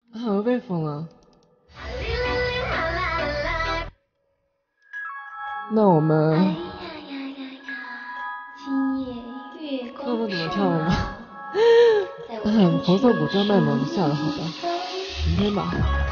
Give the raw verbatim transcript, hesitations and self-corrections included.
啊，我又被封了。那我们， 哎呀呀呀呀！今夜月那我们怎么光跳舞吗？ 在我嗯， 出去红色古筝卖萌的下了，好吧，明天吧。